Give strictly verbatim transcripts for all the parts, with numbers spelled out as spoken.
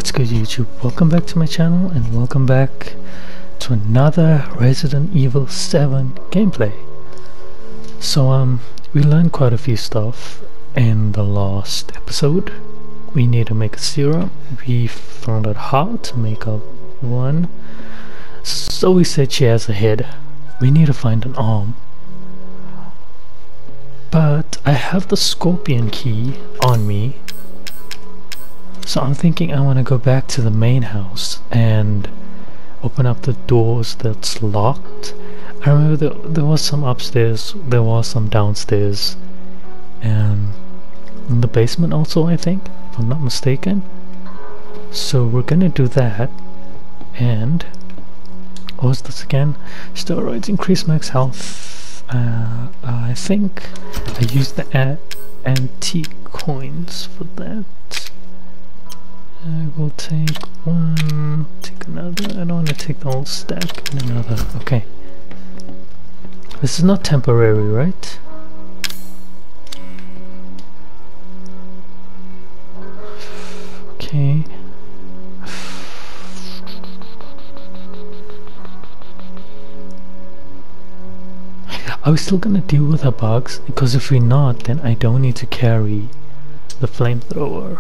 What's good, YouTube? Welcome back to my channel and welcome back to another Resident Evil seven gameplay. So um we learned quite a few stuff in the last episode. We need to make a serum. We found out how to make up one. So we said she has a head. We need to find an arm. But I have the scorpion key on me. So I'm thinking I want to go back to the main house and open up the doors that's locked. I remember there, there was some upstairs, there was some downstairs, and in the basement also, I think, if I'm not mistaken. So we're gonna do that. And what was this again? Steroids increase max health. uh, I think I used the antique coins for that. I will take one, take another. I don't want to take the whole stack and another. Okay. This is not temporary, right? Okay. Are we still gonna deal with the bugs? Because if we're not, then I don't need to carry the flamethrower.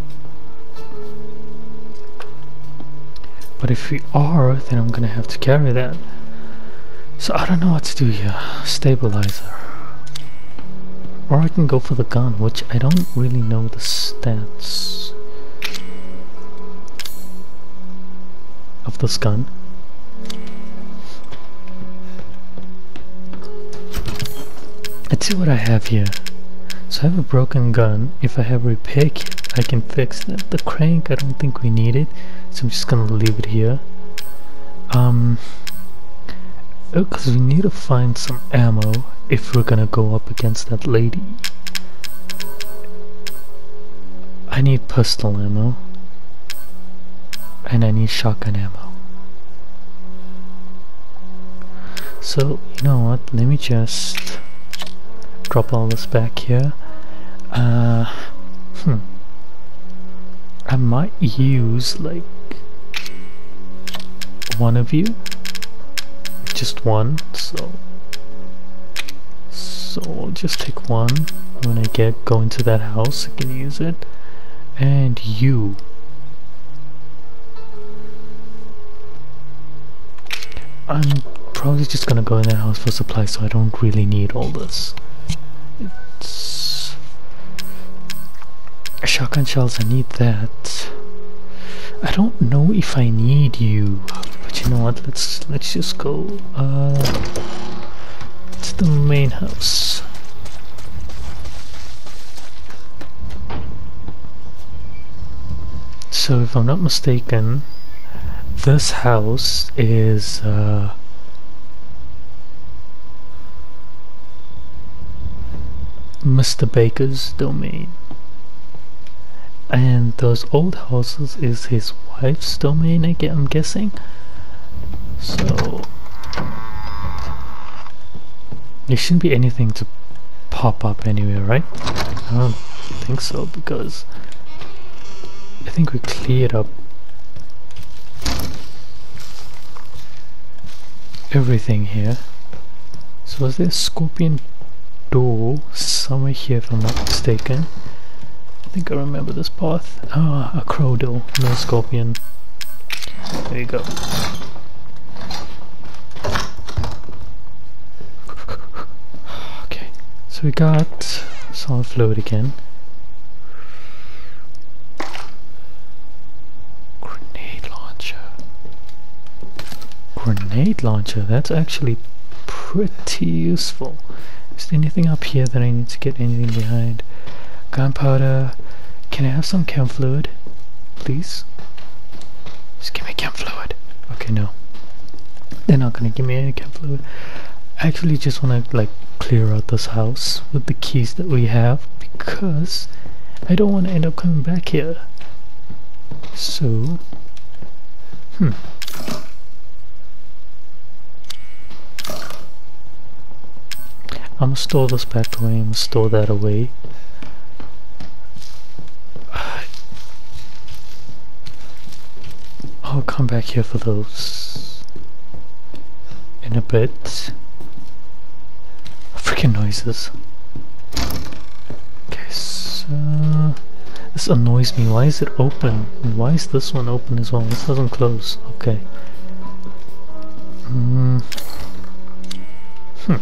But if we are, then I'm gonna have to carry that. So I don't know what to do here. Stabilizer. Or I can go for the gun, which I don't really know the stats of this gun. Let's see what I have here. So I have a broken gun. If I have a repair kit, I can fix that. The crank, I don't think we need it, so I'm just gonna leave it here. Um, because we need to find some ammo if we're gonna go up against that lady. I need pistol ammo, and I need shotgun ammo. So you know what? Let me just drop all this back here. Uh, hmm. I might use like one of you, just one. So, so I'll just take one. When I get go into that house, I can use it. And you. I'm probably just gonna go in that house for supplies, so I don't really need all this. It's shotgun shells, I need that. I don't know if I need you, but you know what, let's let's just go uh, to the main house. So if I'm not mistaken, this house is uh, Mister Baker's domain, and those old houses is his wife's domain, I get, I'm guessing. So there shouldn't be anything to pop up anywhere, right? I don't think so, because I think we cleared up everything here. So was there a scorpion door somewhere here if I'm not mistaken? I think I remember this path. Ah, a crow door, no scorpion. There you go. Okay, so we got solid fluid again. Grenade launcher. Grenade launcher, that's actually pretty useful. Is there anything up here that I need to get anything behind? Gunpowder. Can I have some chem fluid, please? Just give me chem fluid. Okay, no, they're not gonna give me any chem fluid. I actually just want to like clear out this house with the keys that we have, because I don't want to end up coming back here. So hmm I'm gonna store this back away. I'm gonna store that away. I'll come back here for those in a bit. Freaking noises. Okay, so this annoys me. Why is it open? And why is this one open as well? This doesn't close. Okay. Mm. Hmm.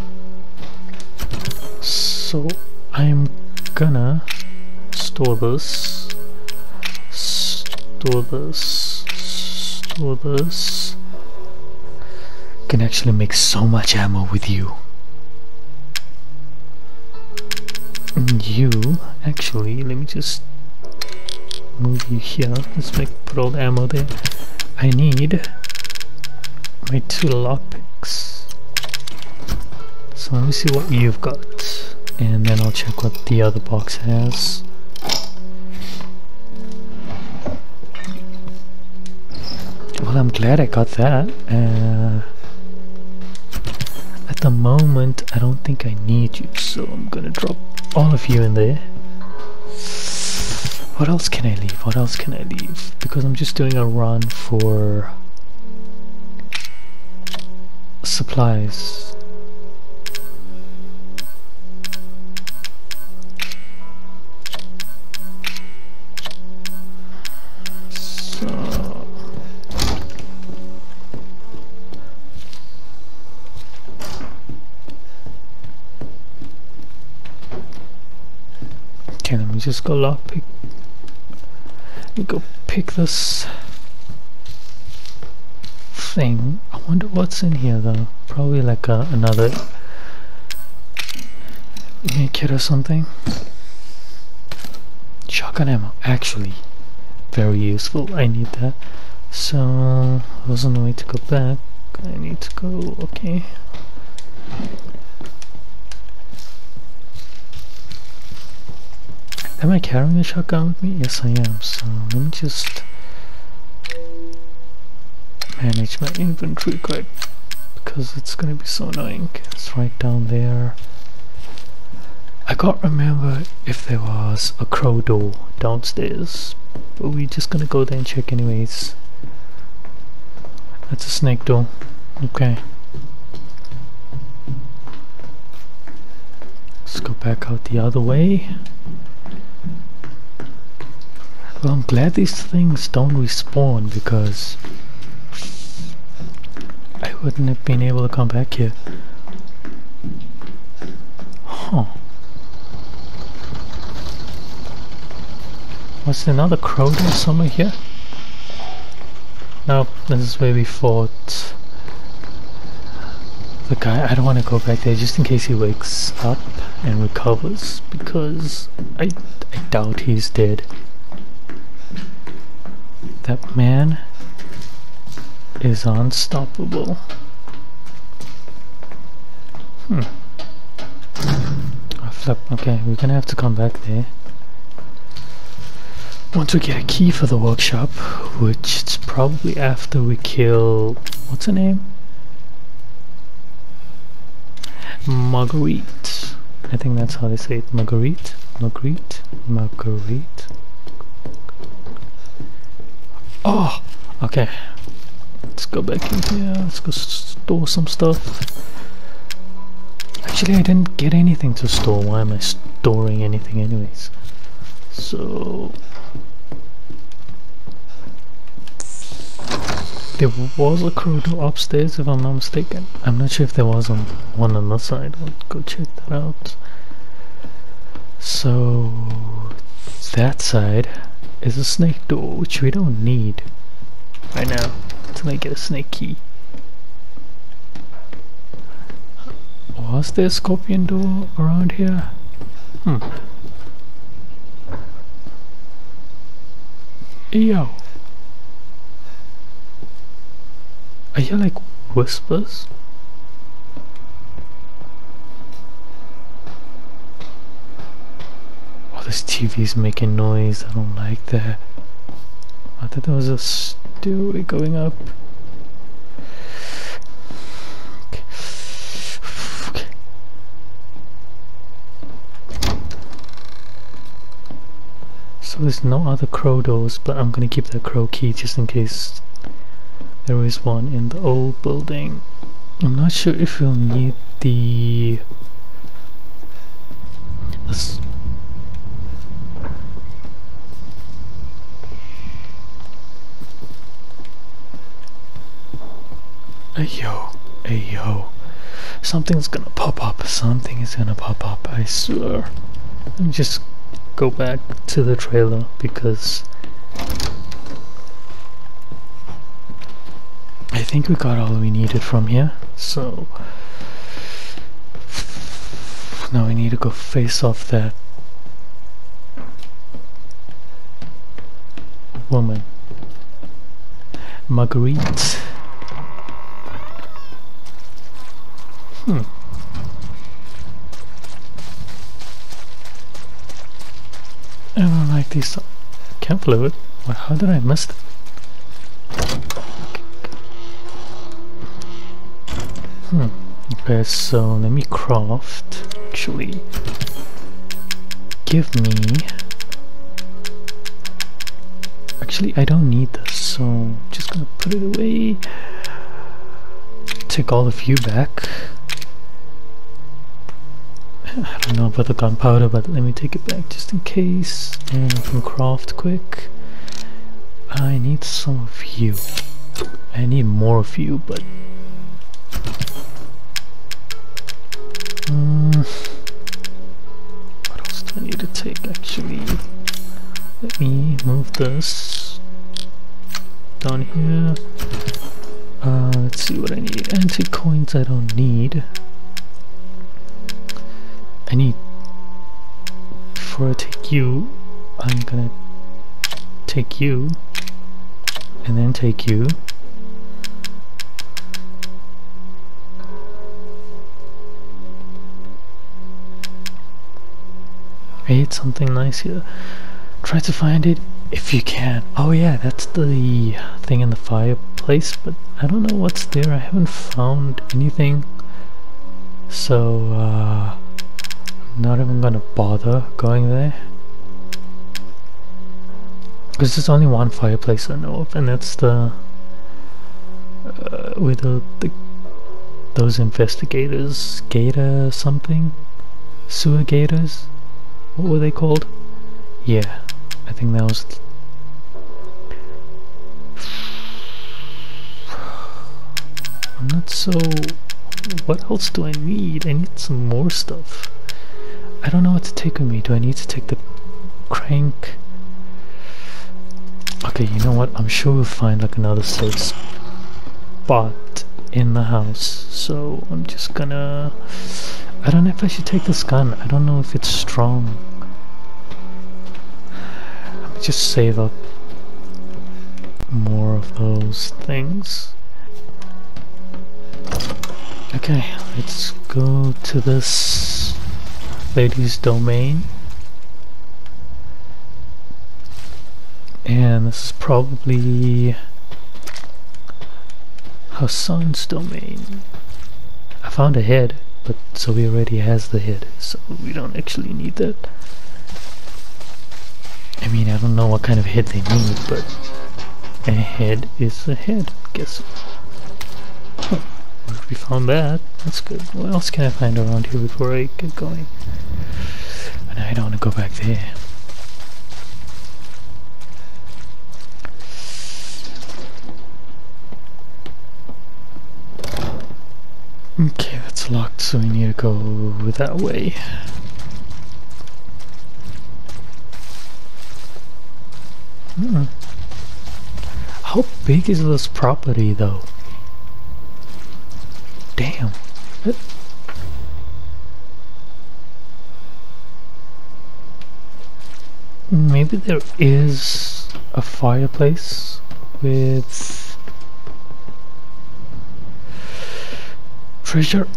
So I'm gonna store this, store this, store this. Can actually make so much ammo with you. And you, actually, let me just move you here. Let's make put all the ammo there. I need my two lockpicks. So let me see what you've got, and then I'll check what the other box has. Well, I'm glad I got that. Uh, at the moment, I don't think I need you, so I'm gonna drop all of you in there. What else can I leave? What else can I leave? Because I'm just doing a run for supplies. So okay, let me just go lockpick. Let me go pick this thing. I wonder what's in here though. Probably like a, another kit or something. Shotgun ammo, actually very useful. I need that. So there's no way to go back. I need to go. Okay. Am I carrying a shotgun with me? Yes, I am. So let me just manage my inventory quite, because it's gonna be so annoying. It's right down there. I can't remember if there was a crow door downstairs, but we're just gonna go there and check anyways. That's a snake door. Okay. Let's go back out the other way. Well, I'm glad these things don't respawn, because I wouldn't have been able to come back here. Huh. Was there another crow door somewhere here? Nope, this is where we fought the guy. I don't want to go back there just in case he wakes up and recovers, because I, I doubt he's dead. That man is unstoppable. Hmm. I flip. Okay, we're gonna have to come back there once we get a key for the workshop, which it's probably after we kill, what's her name? Marguerite. I think that's how they say it. Marguerite? Marguerite? Marguerite? Oh! Okay. Let's go back in here. Let's go store some stuff. Actually, I didn't get anything to store. Why am I storing anything anyways? So there was a crow door upstairs, if I'm not mistaken. I'm not sure if there was on one on the side. I'll go check that out. So that side is a snake door, which we don't need right now until I get a snake key. Was there a scorpion door around here? Hmm. Yo. I hear like whispers. Oh, this T V's making noise. I don't like that. I thought there was a stairway going up. Okay. Okay. So there's no other crow doors, but I'm gonna keep that crow key just in case there is one in the old building. I'm not sure if you'll need the this Ayo, ayo. Something's gonna pop up. Something is gonna pop up, I swear. Let me just go back to the trailer because I think we got all we needed from here. So now we need to go face off that woman, Marguerite. Hmm. I don't like these. Can't believe it. What, how did I miss it? Hmm. Okay, so let me craft. Actually, give me. Actually, I don't need this, so I'm just gonna put it away. Take all of you back. I don't know about the gunpowder, but let me take it back just in case. And I can craft quick. I need some of you. I need more of you, but um, what else do I need to take? Actually, let me move this down here. Uh, let's see what I need. Antique coins I don't need. I need, before I take you, I'm gonna take you, and then take you. I hate something nice here. Try to find it if you can. Oh yeah, that's the thing in the fireplace, but I don't know what's there. I haven't found anything. So, uh... not even gonna bother going there because there's only one fireplace I know of, and that's the uh, with the, the those investigators, gator something, sewer gators. What were they called? Yeah, I think that was. I'm not so. What else do I need? I need some more stuff. I don't know what to take with me. Do I need to take the crank? Okay, you know what? I'm sure we'll find like another safe spot in the house. So I'm just gonna... I don't know if I should take this gun. I don't know if it's strong. Let me just save up more of those things. Okay, let's go to this lady's domain, and this is probably her son's domain. I found a head, but so he already has the head, so we don't actually need that. I mean, I don't know what kind of head they need, but a head is a head, I guess. Huh. We found that. That's good. What else can I find around here before I get going? And I don't want to go back there. Okay, that's locked, so we need to go that way. Hmm. How big is this property, though? Damn. It Maybe there is a fireplace with treasure.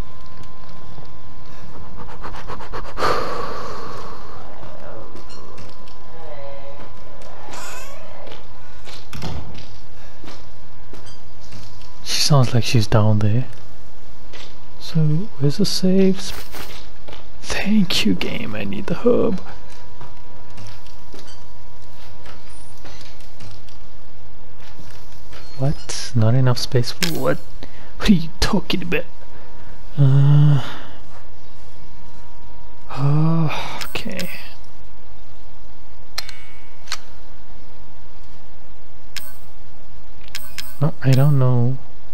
She sounds like she's down there. So, where's the saves? Thank you, game. I need the herb. What? space. Not enough space for what? What are you talking about? Uh, oh, okay. No, I don't know.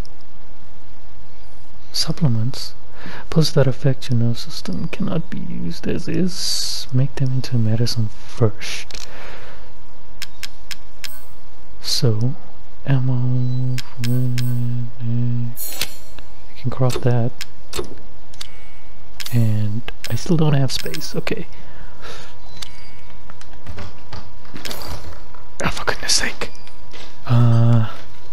Supplements. Pills that affect your nerve system cannot be used as is. Make them into medicine first. So, ammo. You can crop that. And I still don't have space. Okay. Oh, for goodness sake. Uh.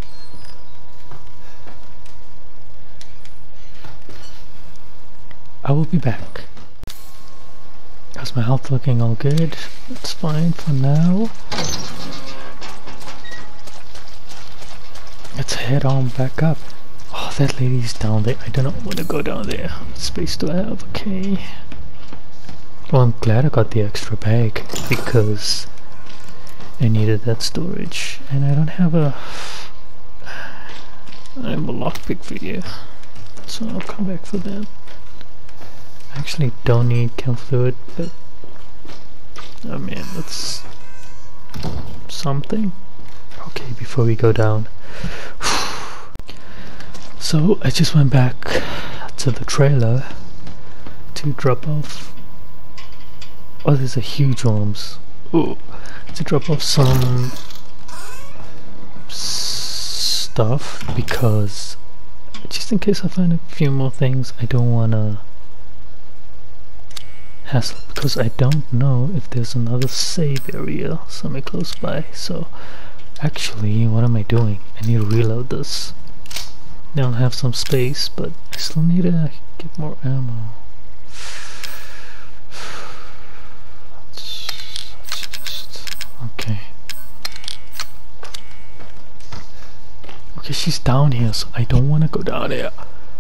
I will be back. How's my health looking? All good? That's fine for now. Let's head on back up. Oh, that lady's down there. I do not want to go down there. What space do I have? Okay. Well, I'm glad I got the extra bag because I needed that storage. And I don't have a... I have a lockpick for you. So I'll come back for that. I actually don't need chem fluid, but oh man, that's something. Okay, before we go down. So I just went back to the trailer to drop off. Oh, there's a huge worms. Oh, to drop off some stuff because just in case I find a few more things, I don't wanna hassle because I don't know if there's another save area somewhere close by. So actually, what am I doing? I need to reload this. Now I have some space, but I still need to get more ammo. Let's, let's just okay. Okay, she's down here, so I don't want to go down there.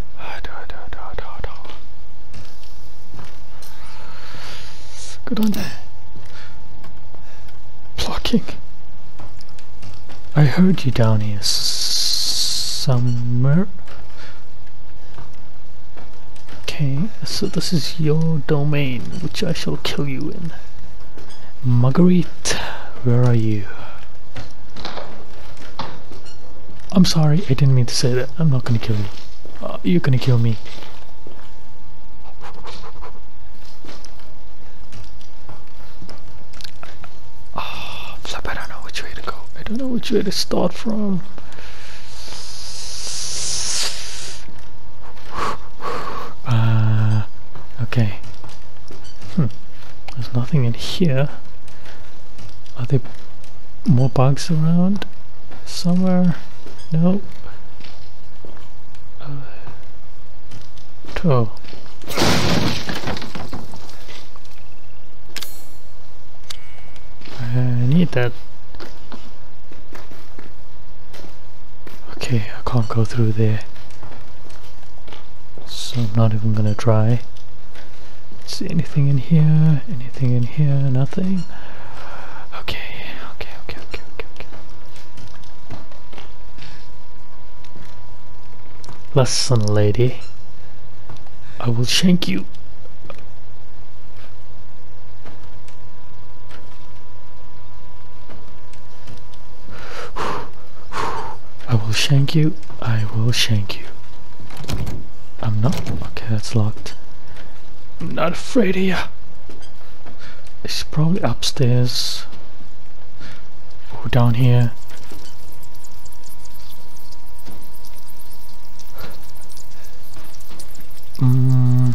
Good on there. Blocking. I heard you down here somewhere. Okay, so this is your domain, which I shall kill you in. Marguerite, where are you? I'm sorry, I didn't mean to say that. I'm not gonna kill you. Uh, you're gonna kill me. I don't know which way to start from. Uh, okay. Hmm. There's nothing in here. Are there more bugs around? Somewhere? No. Uh, oh. I need that. Okay, I can't go through there, so I'm not even gonna try. See anything in here? Anything in here? Nothing. Okay, okay, okay, okay, okay, okay. Listen, lady, I will shank you. I will shank you. I will shank you. I'm not. Okay, that's locked. I'm not afraid of you. It's probably upstairs or down here. Mm.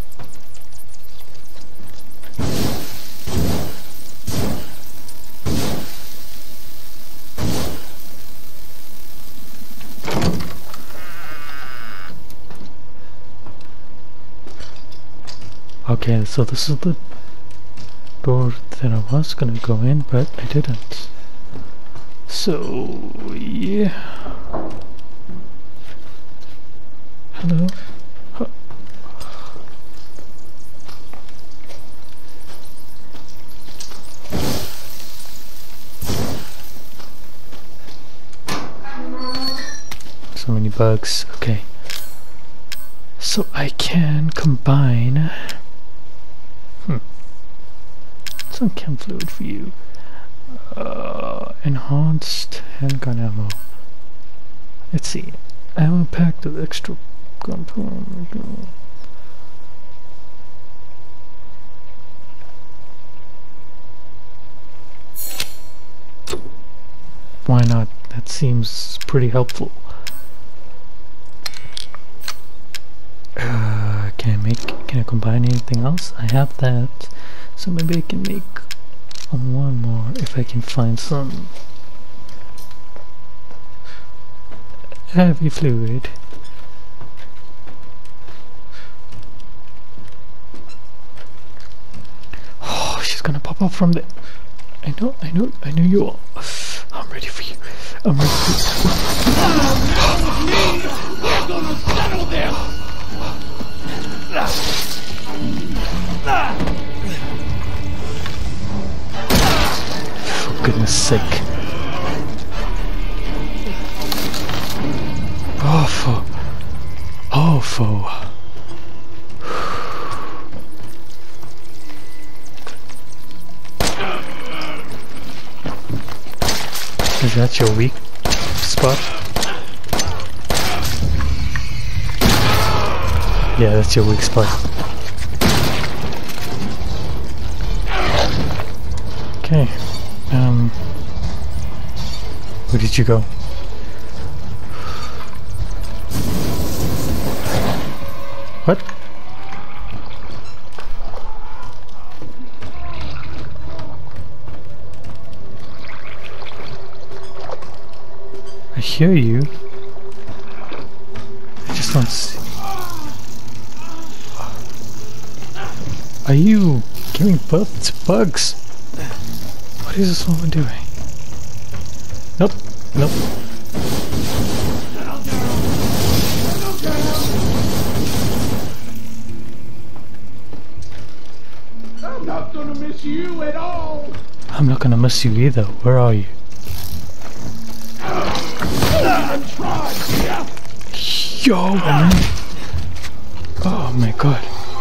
Okay, so this is the door that I was gonna go in, but I didn't. So, yeah. Hello? Huh. bugs. Okay. So I can combine... Hmm. Some chem fluid for you. Uh, enhanced handgun ammo. Let's see. Ammo packed with extra component. Why not? That seems pretty helpful. Uh, can I make? Can I combine anything else? I have that, so maybe I can make one more if I can find some heavy fluid. Oh, she's gonna pop up from the. I know, I know, I know you are. I'm ready for you. I'm ready for you. We're gonna settle this. For goodness sake. Awful. Awful. Is that your weak spot? Yeah, that's your weak spot. Okay. Um. Where did you go? What? I hear you. I just don't see. Are you giving birth to bugs? What is this woman doing? Nope. Nope. I'm not gonna miss you at all. I'm not gonna miss you either. Where are you? Yo, man. Oh my god.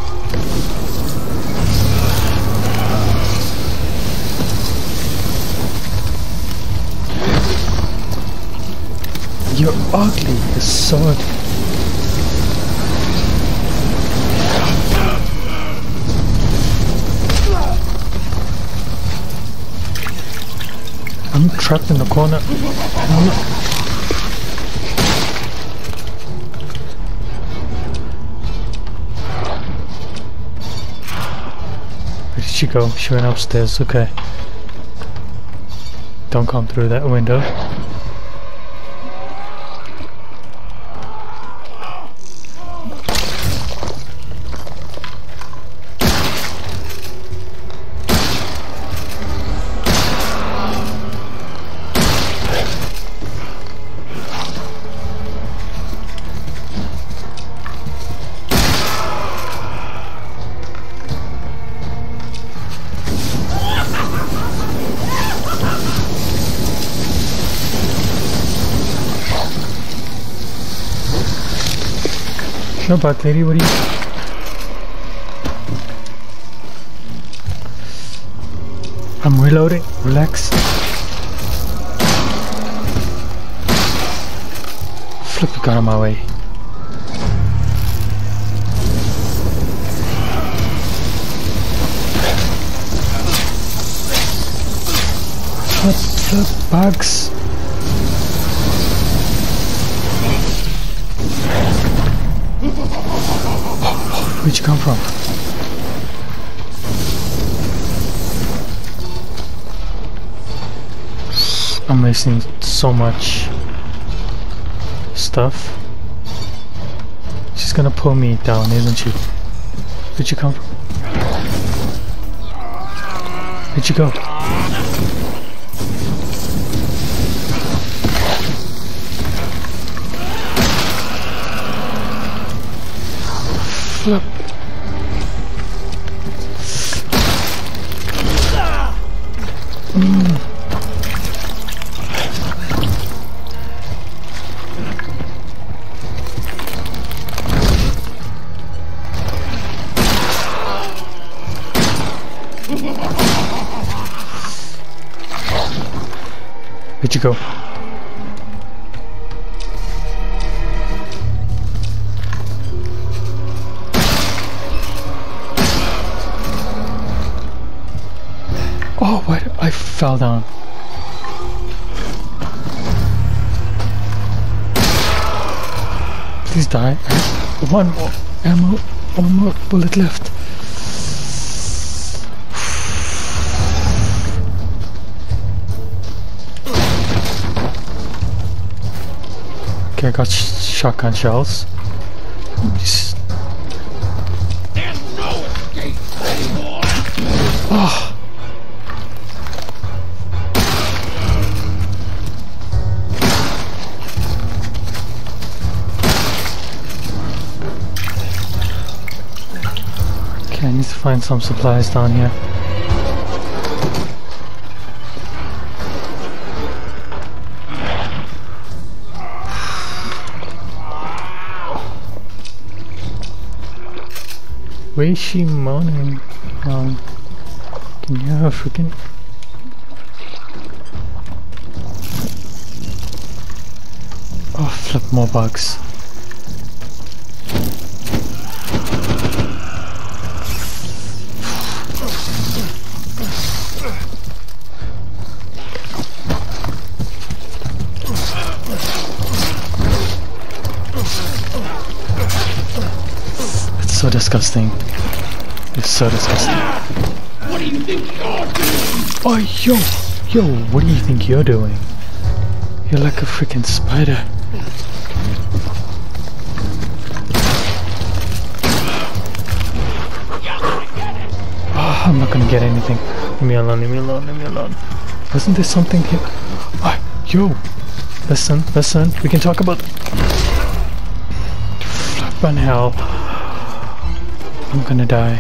You're ugly, you sword. I'm trapped in the corner. I'm Where did she go? She went upstairs, okay. Don't come through that window. No bug lady, what are you? I'm reloading, relax. Flip, you got on my way. What the bugs? Where'd you come from? I'm missing so much stuff. She's gonna pull me down, isn't she? Where'd you come from? Where'd you go? Flip. Mm. Where'd you go? Oh, what? I fell down. Please die. One more ammo. One more bullet left. Okay, I got sh shotgun shells. Just... There's no escape anymore. Oh. Okay, I need to find some supplies down here. Why is she moaning? Um, can you hear her freaking... Oh, flip, more bugs. So disgusting. It's so disgusting. What do you think you're doing? Oh, yo! Yo, what do you think you're doing? You're like a freaking spider. Oh, I'm not gonna get anything. Leave me alone, leave me alone, leave me alone. Wasn't there something here? Oh, yo! Listen, listen, we can talk about... Flippin' hell. I'm gonna die.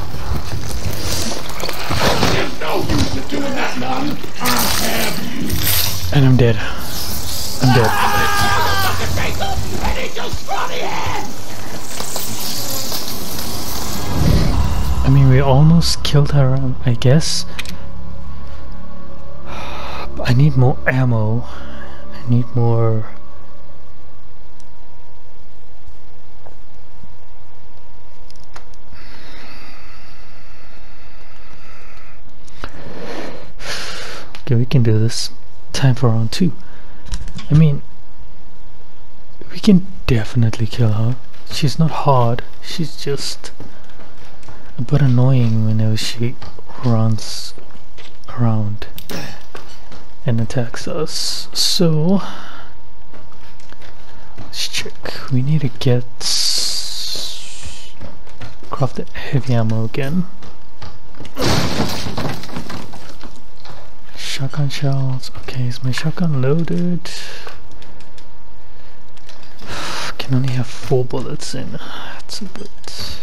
There's no use in doing that, none. I have you. And I'm dead. I'm dead. I mean, we almost killed her, I guess. But I need more ammo. I need more... Okay, we can do this. Time for round two. I mean, we can definitely kill her. She's not hard. She's just a bit annoying whenever she runs around and attacks us. So let's check. We need to get craft the heavy ammo again. Shotgun shells. Okay, is my shotgun loaded? Can only have four bullets in. That's a bit.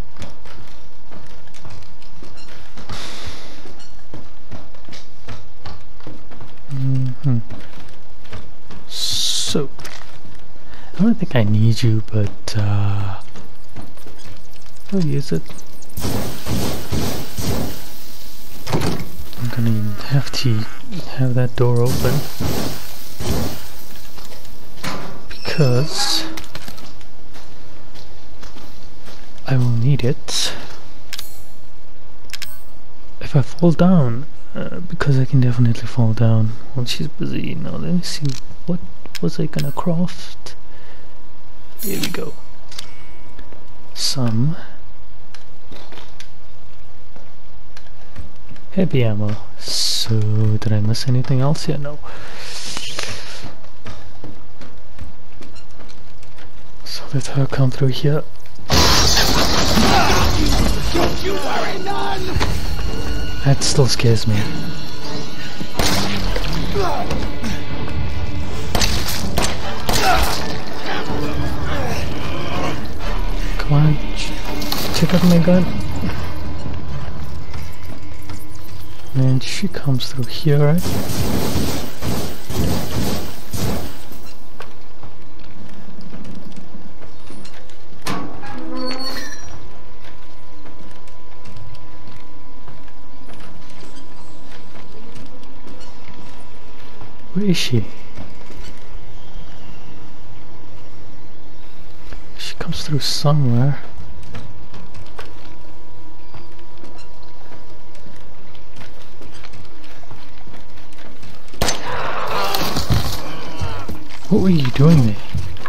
Mm-hmm. So, I don't think I need you, but uh, I'll use it. I'm gonna have to have that door open because I will need it if I fall down, uh, because I can definitely fall down while she's busy. Now let me see, what was I gonna craft? Here we go. Some heavy ammo. So, did I miss anything else here? No. So let her come through here. Don't you worry, none. That still scares me. Come on, check out my gun. And she comes through here, right? Where is she? She comes through somewhere. What were you doing there?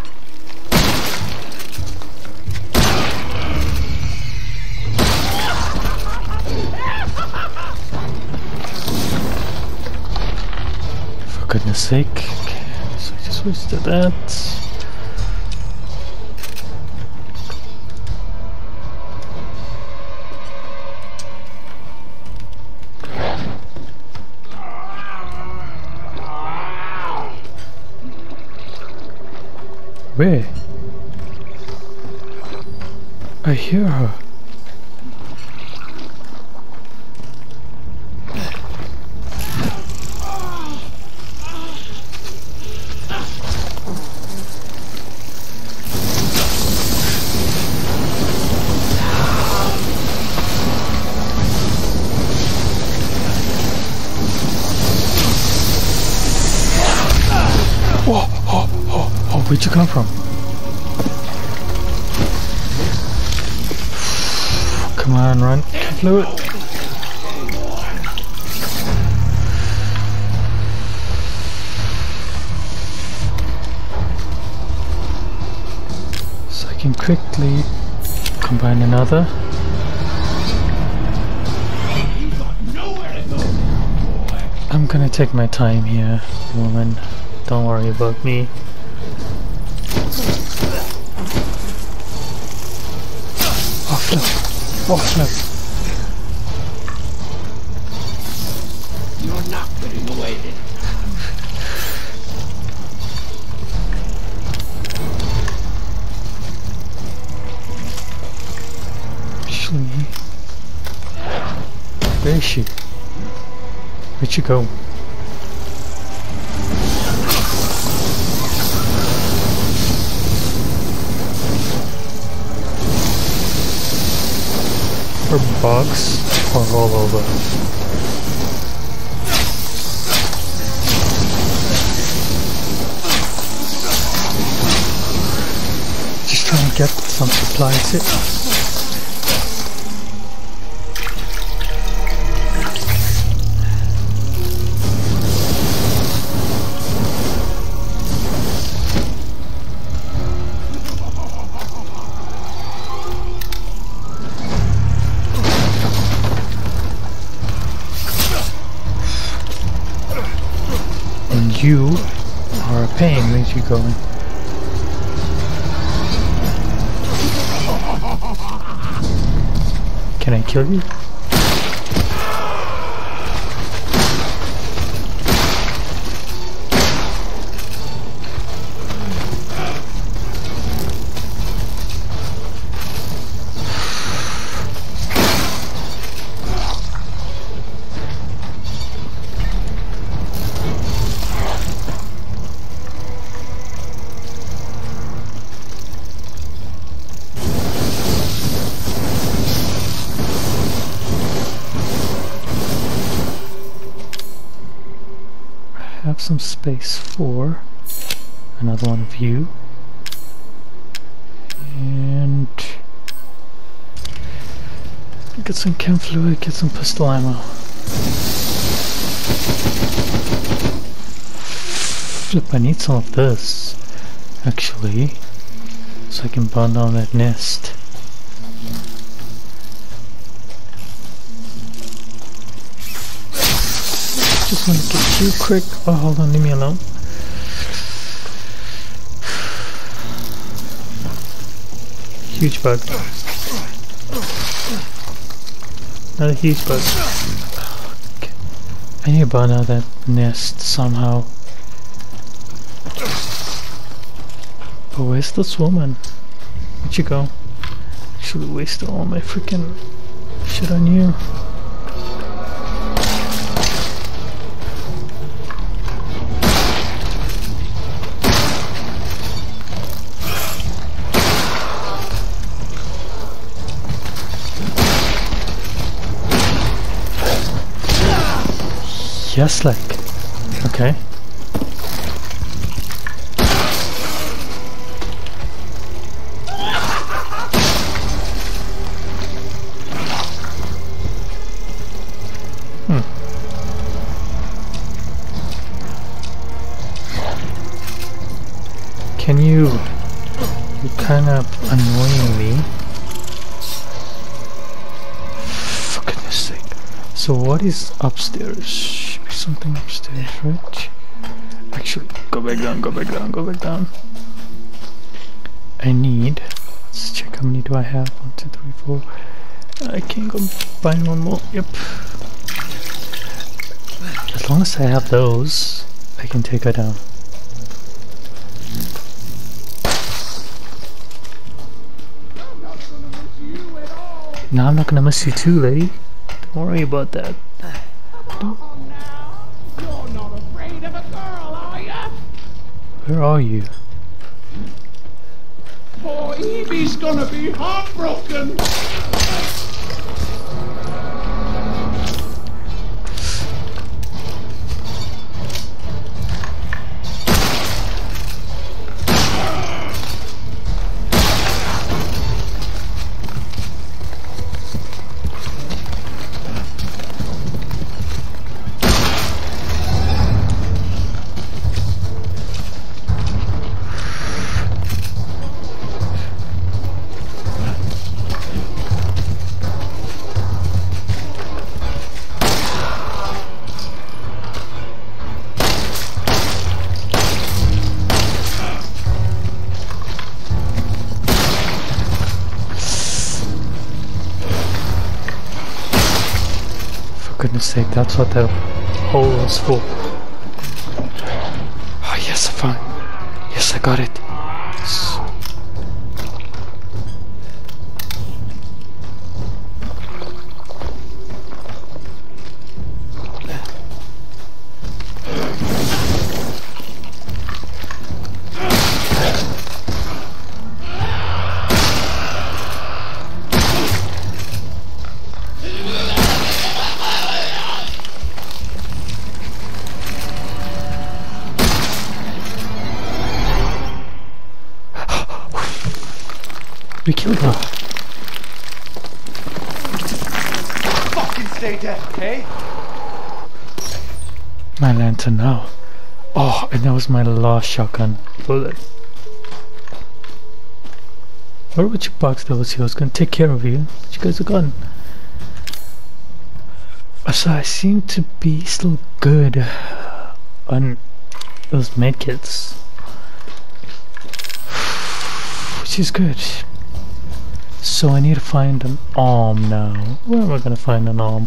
For goodness sake. Okay, so I just wasted that. Where? I hear her. Whoa, oh, oh, oh, where'd you come from? Come on, run. Fluid. So I can quickly combine another. I'm gonna take my time here, woman. Don't worry about me. Oh, flip. Oh, flip. You're not getting away then. Actually, where is she? Where'd she go? Her bugs are all over. Just trying to get some supplies here. You are a pain. Where'd you going? Can I kill you? Have some space for another one of you, and get some chem fluid, get some pistol ammo. Flip, I need some of this actually, so I can burn down that nest. Just want to get you quick. Oh, hold on, leave me alone. Huge bug. Another huge bug. Okay. I need to burn out that nest somehow. But where's this woman? Where'd you go? Should have wasted all my freaking shit on you. Yes, like. Okay. annoying me. For goodness sake. So what is upstairs? Should be something upstairs, right? Actually, go back down, go back down, go back down. I need... Let's check how many do I have. One, two, three, four. I can go find one more. Yep. As long as I have those, I can take her down. No, I'm not gonna miss you too, lady. Don't worry about that. Come on now. You're not afraid of a girl, are ya? Where are you? Poor Evie's gonna be heartbroken. For goodness sake, that's what that hole was for. Oh yes, I found. Yes, I got it. Yes. We killed her. Fucking stay dead, okay? My lantern now. Oh, and that was my last shotgun bullet. Where would you box those here? I was gonna take care of you, but you guys are gone. So I seem to be still good on those medkits, which is good. So I need to find an arm now. Where am I gonna find an arm?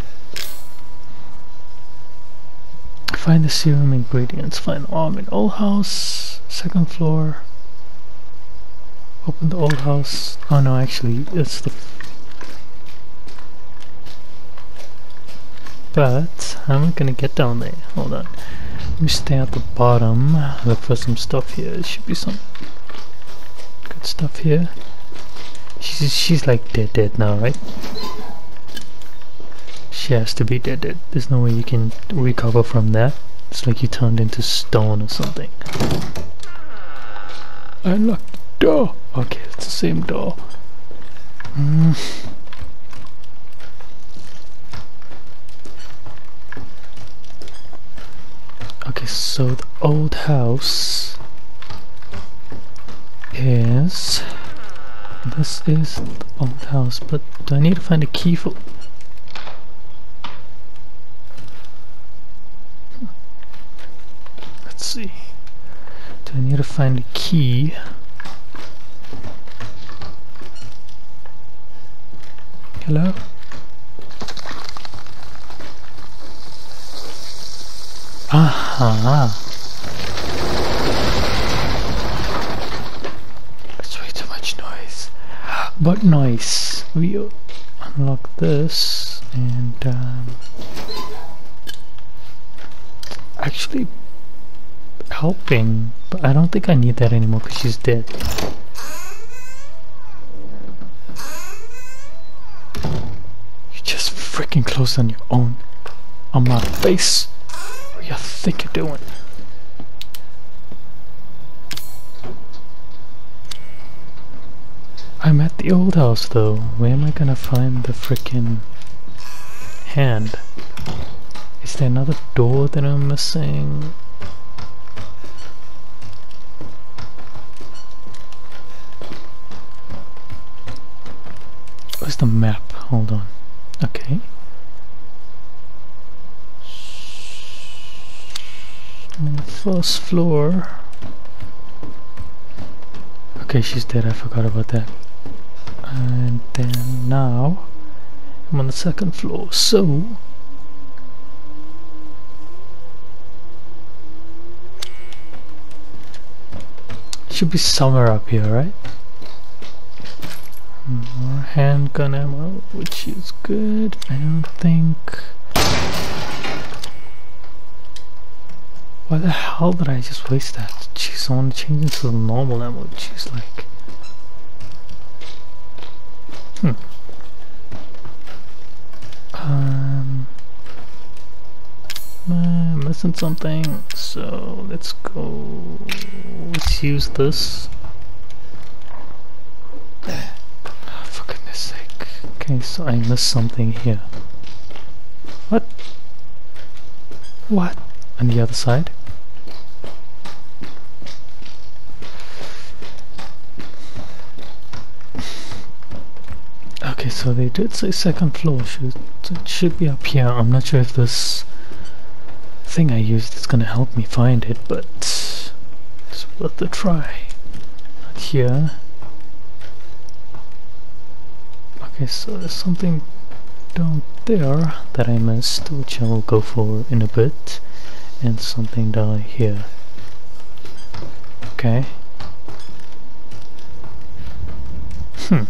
Find the serum ingredients. Find arm in old house. Second floor. Open the old house. Oh no, actually, it's the... But how am I gonna get down there? Hold on. Let me stay at the bottom. Look for some stuff here. There should be some good stuff here. She's, she's like dead dead now, right? She has to be dead dead. There's no way you can recover from that. It's like you turned into stone or something. I unlocked the door. Okay, it's the same door. Mm. Okay, so the old house is... This is the old house, but do I need to find a key for... Let's see. Do I need to find a key? Hello? Aha! That's way too much noise. But nice. We unlock this and um, actually helping, but I don't think I need that anymore because she's dead. You're just freaking close on your own. On my face. What do you think you're doing? I'm at the old house though. Where am I gonna find the freaking hand? Is there another door that I'm missing? Where's the map? Hold on. Okay. On the first floor. Okay, she's dead. I forgot about that. And then now I'm on the second floor. So should be somewhere up here, right? More handgun ammo, which is good. I don't think. Why the hell did I just waste that? Jeez, I want to change into the normal ammo. Jeez, like. Hmm. Um. I'm missing something. So let's go. Let's use this. For goodness sake. Okay, so I missed something here. What? What? On the other side? Okay, so they did say second floor. Should, it should be up here. I'm not sure if this thing I used is gonna help me find it, but it's worth a try. Not here. Okay, so there's something down there that I missed, which I will go for in a bit, and something down here. Okay. Hmm.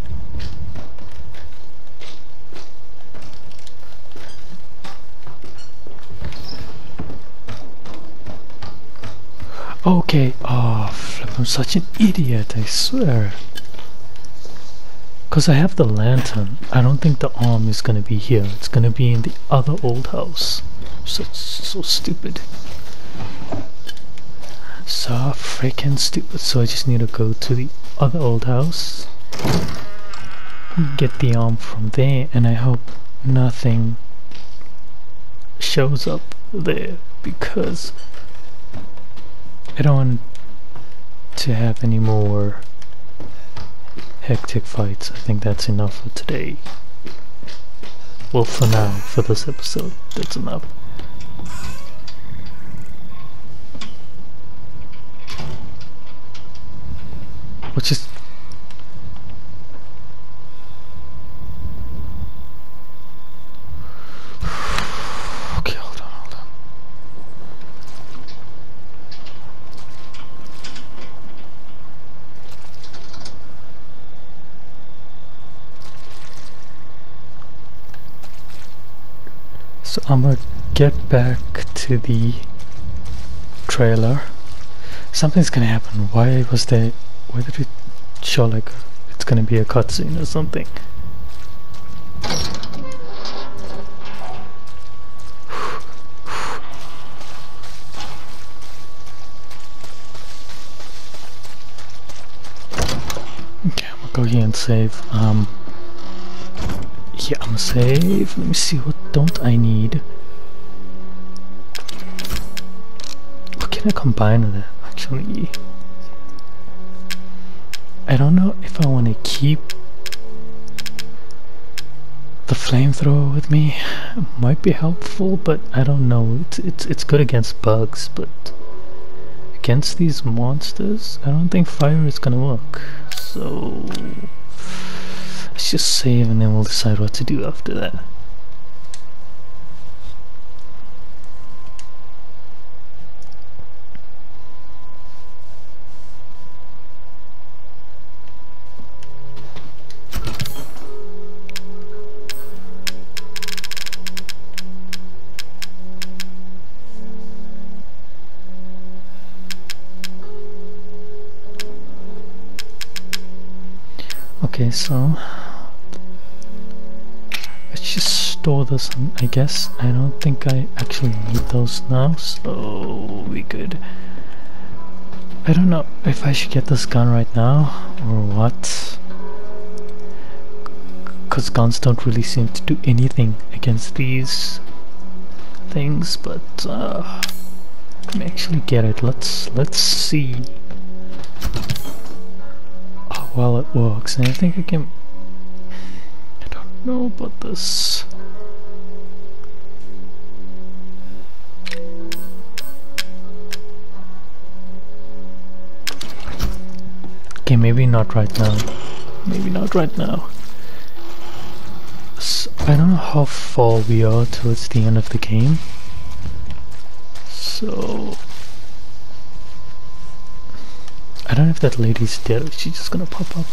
Okay. Oh, flip, I'm such an idiot, I swear. Because I have the lantern, I don't think the arm is gonna be here. It's gonna be in the other old house. So, so stupid. So freaking stupid. So I just need to go to the other old house, get the arm from there, and I hope nothing shows up there, because I don't want to have any more hectic fights. I think that's enough for today. Well, for now, for this episode, that's enough. Which is okay, hold on, hold on. So I'm gonna get back to the trailer. Something's gonna happen. Why was there? Why did it show like it's gonna be a cutscene or something? Okay, I'm gonna go here and save. Um, yeah, I'm gonna save. Let me see, what don't I need? What can I combine with it? Actually, I don't know if I want to keep the flamethrower with me. It might be helpful, but I don't know. It's it's it's good against bugs, but against these monsters, I don't think fire is gonna work. So let's just save, and then we'll decide what to do after that. Okay, so let's just store this, I guess. I don't think I actually need those now, so we good. I don't know if I should get this gun right now or what, because guns don't really seem to do anything against these things, but uh, let me actually get it. Let's let's see. Well, it works, and I think I can. No, but this. Okay, maybe not right now. Maybe not right now. So, I don't know how far we are towards the end of the game. So I don't know if that lady's dead or she's just gonna pop up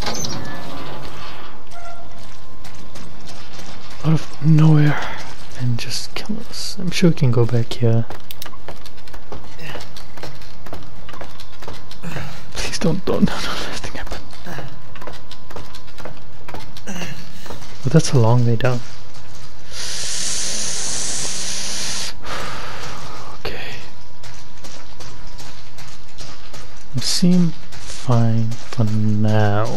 out of nowhere and just kill us. I'm sure we can go back here. Please don't, don't, don't, don't let anything happen. But that's a long way down. Okay. We seem fine for now.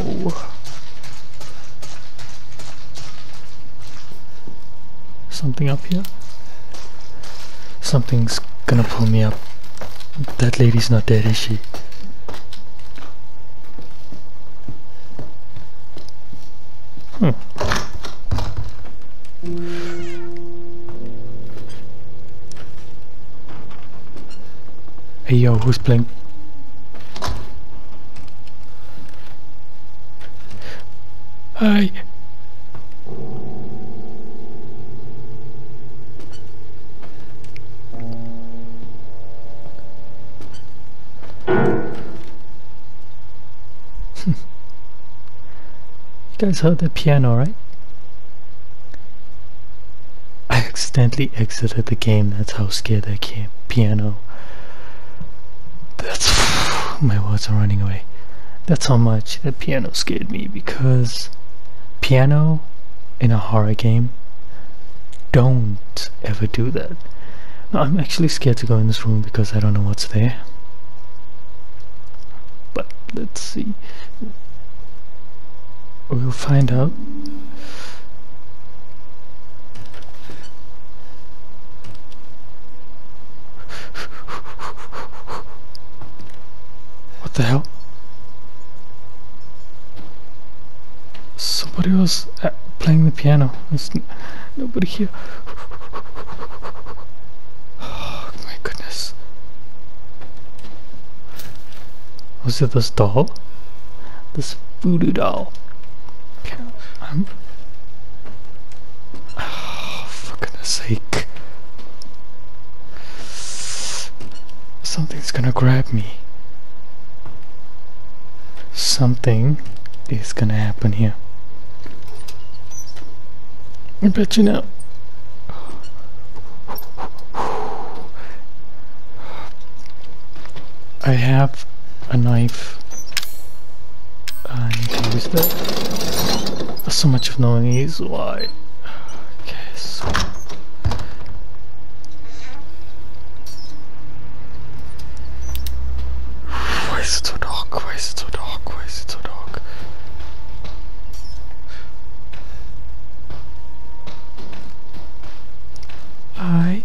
Something up here? Something's gonna pull me up. That lady's not dead, is she? Hmm. Hey yo, who's playing? Hi. You guys heard the piano, right? I accidentally exited the game. That's how scared that came. Piano. That's my words are running away. That's how much that piano scared me, because piano in a horror game, don't ever do that. No, I'm actually scared to go in this room because I don't know what's there. But let's see. We'll find out. What the hell? Somebody was uh, playing the piano. There's n nobody here. Oh my goodness. Was it this doll? This voodoo doll? Okay, I'm... Oh, for goodness sake. Something's gonna grab me. Something is gonna happen here. I bet you now. I have a knife. I need to use that. So much of noise. Why? Okay, so why is it so dark? Why is it so dark? Why is it so dark? I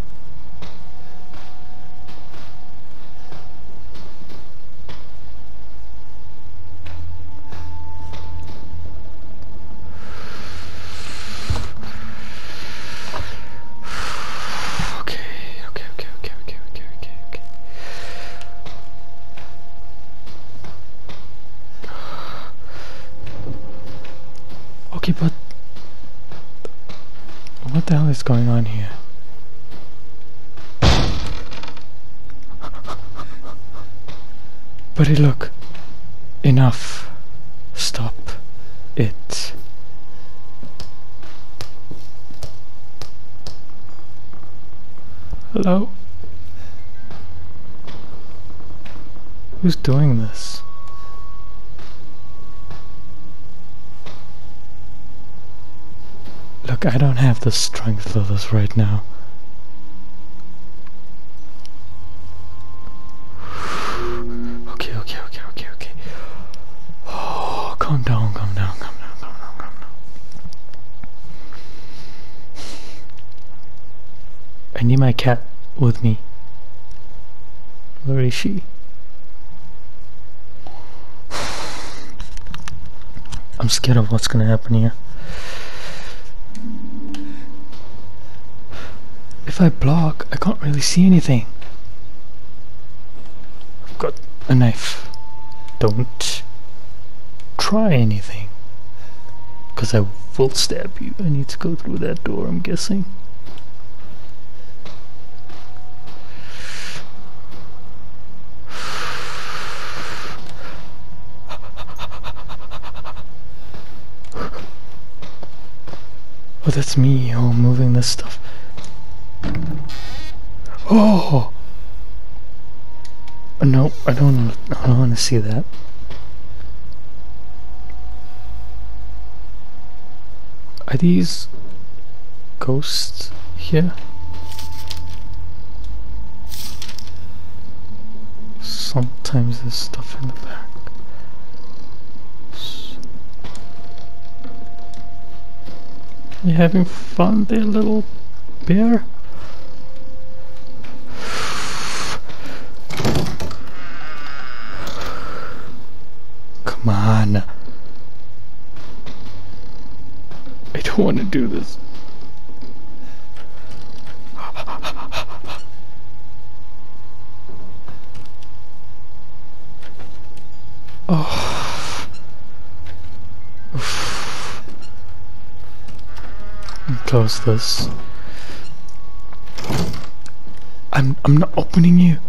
Okay, but what the hell is going on here? Buddy, look. Enough. Stop it. Hello? Who's doing this? Look, I don't have the strength for this right now. Okay, okay, okay, okay, okay. Oh, calm down, calm down, calm down, calm down, calm down. I need my cat with me. Where is she? I'm scared of what's gonna happen here. if I block, I can't really see anything. I've got a knife. Don't try anything, because I will stab you. I need to go through that door, I'm guessing. Oh, that's me, oh, moving this stuff. Oh! No, I don't, I don't want to see that. Are these ghosts here? Sometimes there's stuff in the back. You having fun there, little bear? Come on. I don't want to do this. Oh. Close this. I'm I'm not opening you.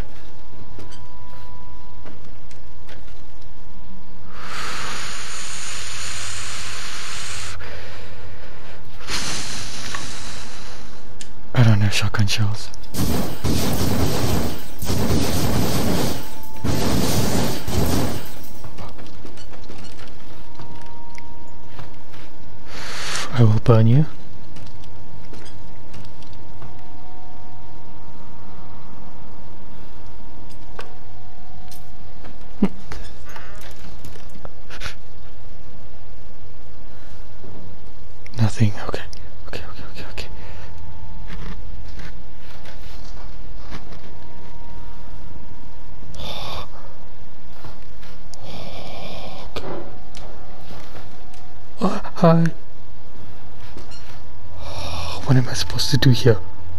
I don't have shotgun shells. I will burn you. Nothing. Okay. Okay, okay, okay, okay. Okay. Oh, hi. What am I supposed to do here?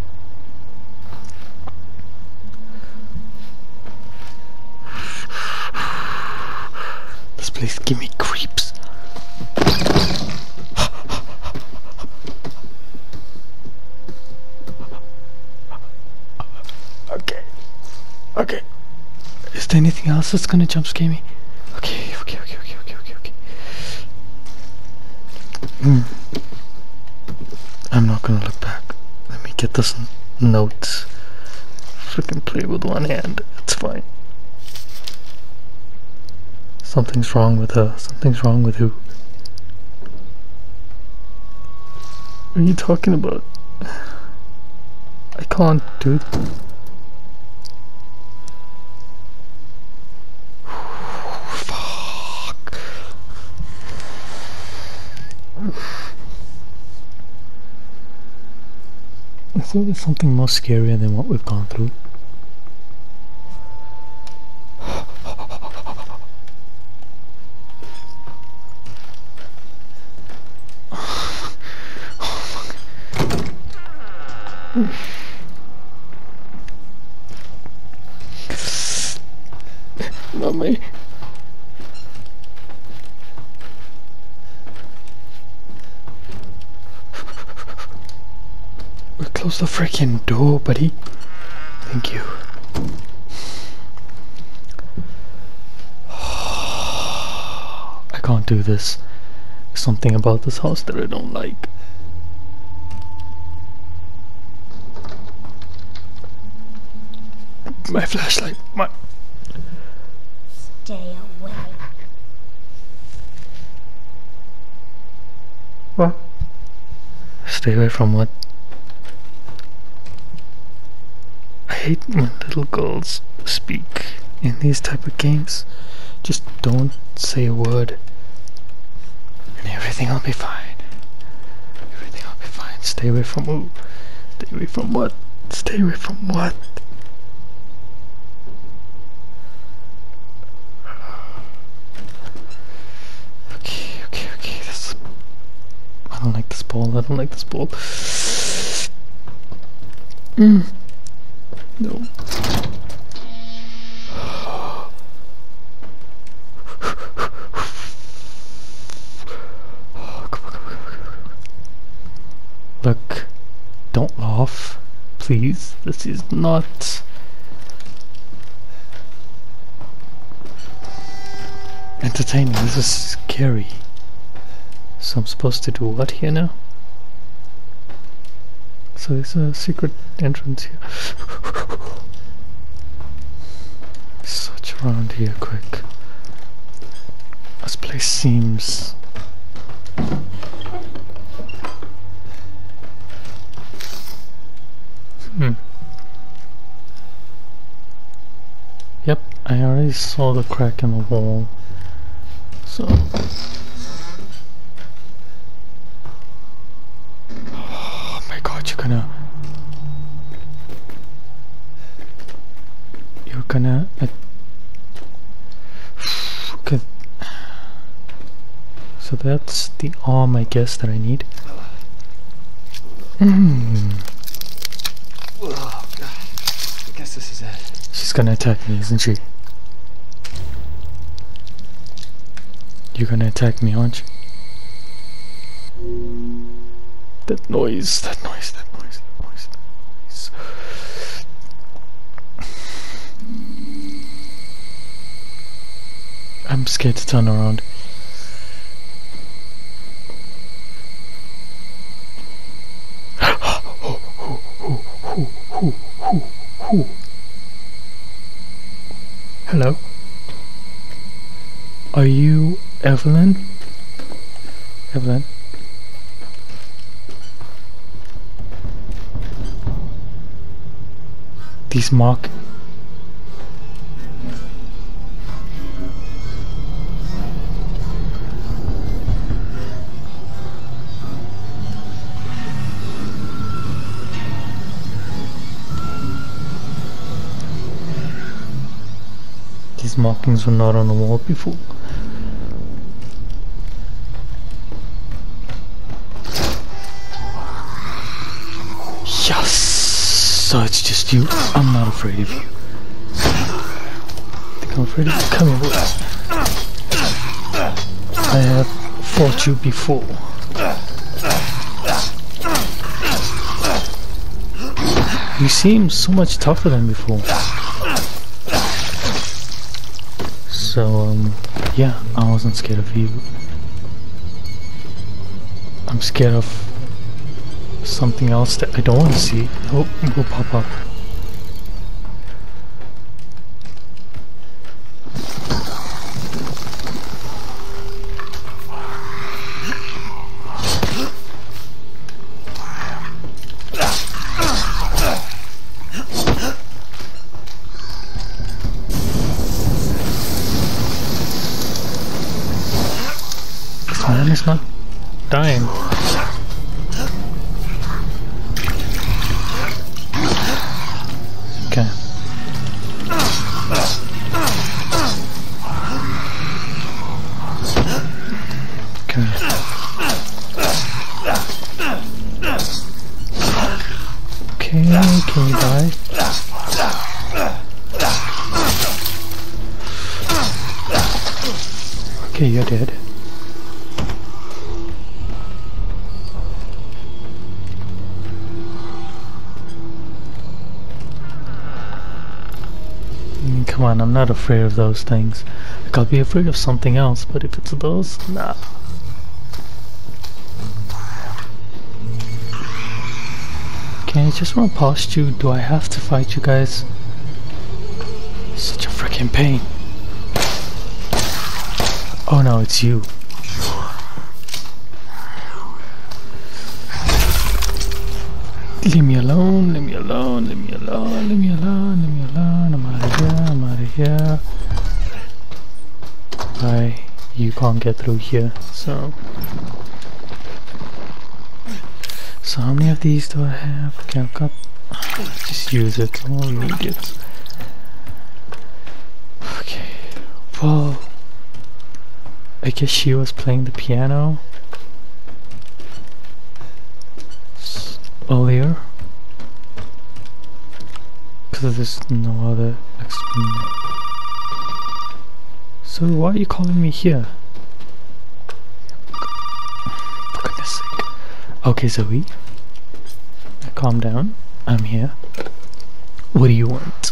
This place give me creeps. Okay. Okay. Is there anything else that's gonna jump scare me? Okay, okay, okay, okay, okay, okay, okay. Mm. I'm not gonna look back. Let me get this note. Freaking play with one hand. It's fine. Something's wrong with her. Something's wrong with who? What are you talking about? I can't do that. Fuck. I thought there's something more scarier than what we've gone through. Not me. We closed the freaking door, buddy. Thank you. I can't do this. There's something about this house that I don't like. My flashlight, my... Stay away. What? Stay away from what? I hate when little girls speak in these type of games. Just don't say a word and everything will be fine. Everything will be fine. Stay away from who? Stay away from what? Stay away from what? Okay, okay, okay. This, I don't like this ball. I don't like this ball. Mm. No. Look, don't laugh, please. This is not entertaining. This is scary. So I'm supposed to do what here now? So there's a secret entrance here. Search around here quick. This place seems... Hmm. Yep, I already saw the crack in the wall. So... Oh my god, you're gonna... You're gonna... Uh, okay. So that's the arm, I guess, that I need. Hmm. Oh, God. I guess this is it. She's gonna attack me, isn't she? You're gonna attack me, aren't you? That noise, that noise, that noise, that noise, that noise. I'm scared to turn around. Hello? Are you Evelyn? Evelyn? These mark... These markings were not on the wall before. Yes! So it's just you. I'm not afraid of you. I think I'm afraid of you. Come here. I have fought you before. You seem so much tougher than before. So, um, yeah, I wasn't scared of you. I'm scared of something else that I don't want to see. Oh, it will pop up. This man is not dying. Okay. Okay. Okay, can you die? Okay, you're dead. Come on, I'm not afraid of those things. Like, I'll be afraid of something else, but if it's those, nah. Can I just run past you? Do I have to fight you guys? Such a freaking pain. Oh no, it's you. Leave me alone, leave me alone, leave me alone, leave me alone, leave me alone. I'm out of here, I'm out of here. Bye. You can't get through here, so... So how many of these do I have? Okay, I've got... Just use it, I won't need it. Okay, well... I guess she was playing the piano earlier. So there's no other explanation. So why are you calling me here? For goodness sake. Okay, Zoe. Calm down. I'm here. What do you want?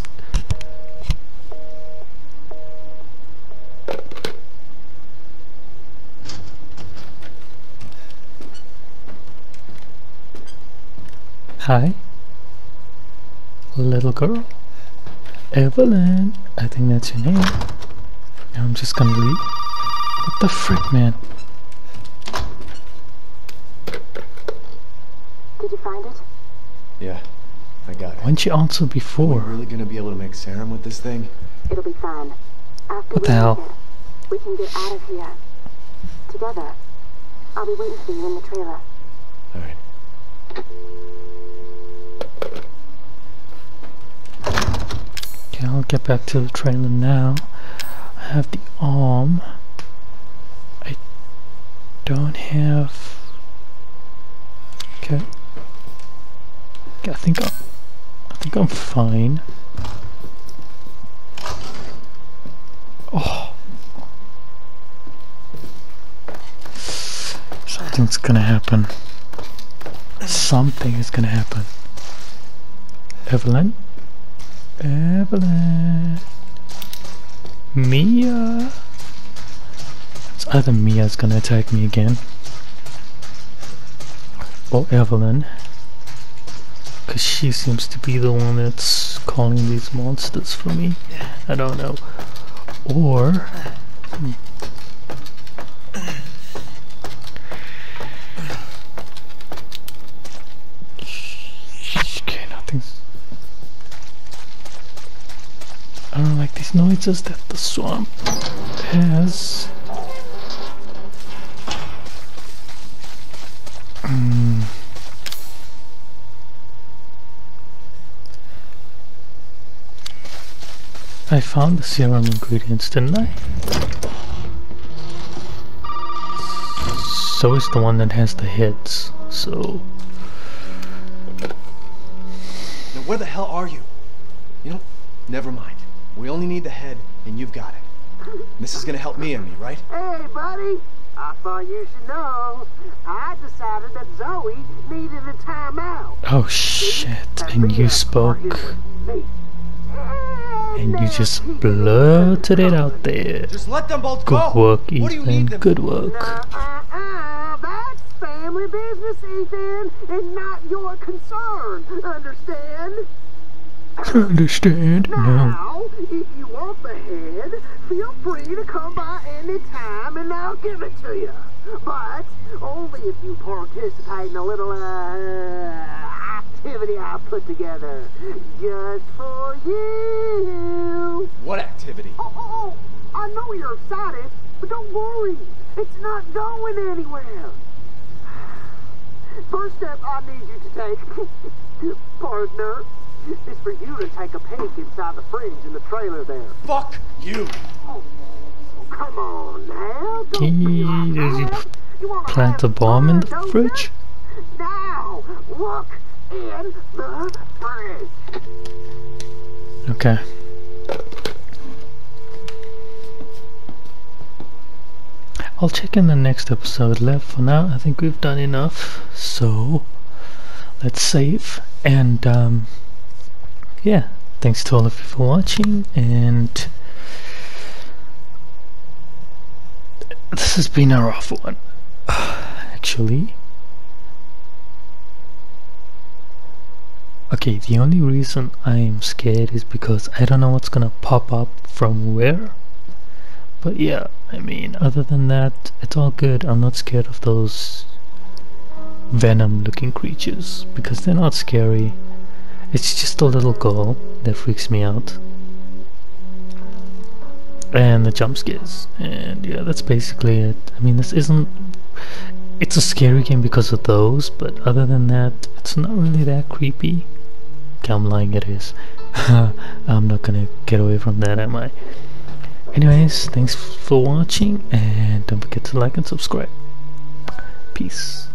Hi, little girl. Evelyn. I think that's your name. Now I'm just gonna leave. What the frick, man? Did you find it? Yeah, I got it. Why didn't you answer Are we before? really gonna be able to make serum with this thing? It'll be fine. After What we the hell? make it, we can get out of here. Together. I'll be waiting for you in the trailer. Alright. Okay, I'll get back to the trailer now. I have the arm. I don't have. Okay. Okay, I think I'm. I think I'm fine. Oh. Something's gonna happen. Something is gonna happen. Evelyn? Evelyn? Mia? It's either Mia's gonna attack me again, or Evelyn, because she seems to be the one that's calling these monsters for me. I don't know. Or hmm. Okay, nothing's. I don't like these noises that the swamp has. Mm. I found the serum ingredients, didn't I? So is the one that has the hits, so... Now where the hell are you? You know, never mind. We only need the head, and you've got it. This is gonna help me and me, right? Hey, buddy. I thought you should know. I decided that Zoe needed a timeout. Oh shit, and you spoke. And you just blurted it out there. Just let them both Good go! work, What do you Ethan, need them good to- work. Uh-uh, that's family business, Ethan, and not your concern. Understand? Understand? No. Now, if you want the head, feel free to come by any time and I'll give it to you. But only if you participate in a little uh, activity I put together just for you. What activity? Oh, oh, oh, I know you're excited, but don't worry. It's not going anywhere. First step I need you to take, partner, is for you to take a peek inside the fridge in the trailer there. Fuck you! Oh, come on now. Don't He- be like does he that. You wanna Plant a have bomb in the fun, don't ya? fridge? Now, look in the fridge. Okay. I'll check in the next episode. Left for now, I think we've done enough. So let's save. And um, yeah, thanks to all of you for watching. And this has been a rough one, actually. Okay, the only reason I'm scared is because I don't know what's gonna pop up from where. But yeah, I mean, other than that, it's all good. I'm not scared of those venom looking creatures because they're not scary. It's just a little girl that freaks me out. And the jump scares. And yeah, that's basically it. I mean, this isn't... It's a scary game because of those, but other than that, it's not really that creepy. Okay, I'm lying, it is. I'm not gonna get away from that, am I? Anyways, thanks for watching, and don't forget to like and subscribe. Peace.